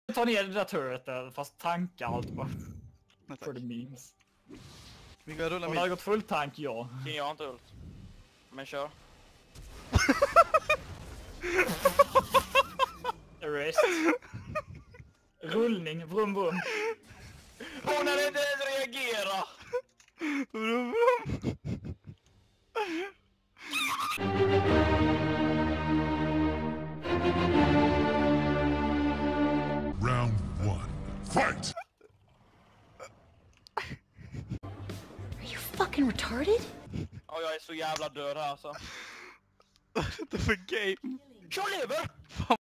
Ta ner det där turretet, fast tanka allt bara. För the memes. Vi går rulla Om med. det hade gått full tank, ja. Jag har inte ult. Men kör. Arrest. Rullning, vrum vrum. Hon hade inte ens reagera! Vrum vrum. Round 1. Fight! Are you fucking retarded? Ja, jag är så jävla död här alltså. Vad är det för game? Jag lever!